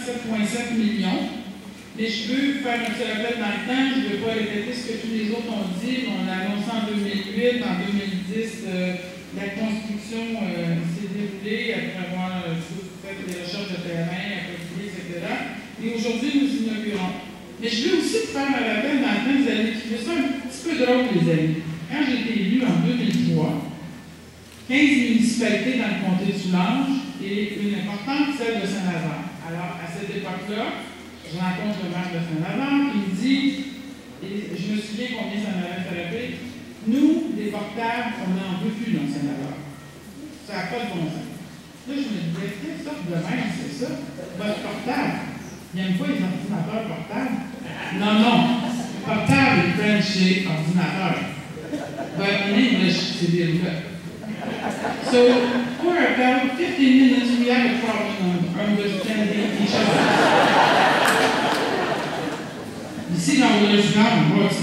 7,7 millions. Mais je veux faire un petit rappel dans le temps, je ne veux pas répéter ce que tous les autres ont dit, mais on a annoncé en 2008, en 2010, la construction s'est déroulée après avoir fait des recherches de terrain, etc. Et aujourd'hui, nous inaugurons. Mais je veux aussi faire un rappel dans le temps, vous allez trouver ça un petit peu drôle, les amis. Quand j'ai été élu en 2003, 15 municipalités dans le comté de Soulanges et une importante, celle de Saint-Lazare. Alors, à cette époque-là, je rencontre le maire de Saint-Lazare qui me dit, et je me souviens combien ça m'avait frappé, nous, des portables, on n'en veut plus dans Saint-Lazare. Ça n'a pas de bon sens. Là, je me disais, quelle sorte de maire c'est ça? Votre portable. Il n'aime pas les ordinateurs portables? Non, non. Portable est French, c'est ordinateur. But in English, c'est des roulettes. So, for about 15 minutes, we had a problem of understanding each other. Ici, dans le logement, on voit que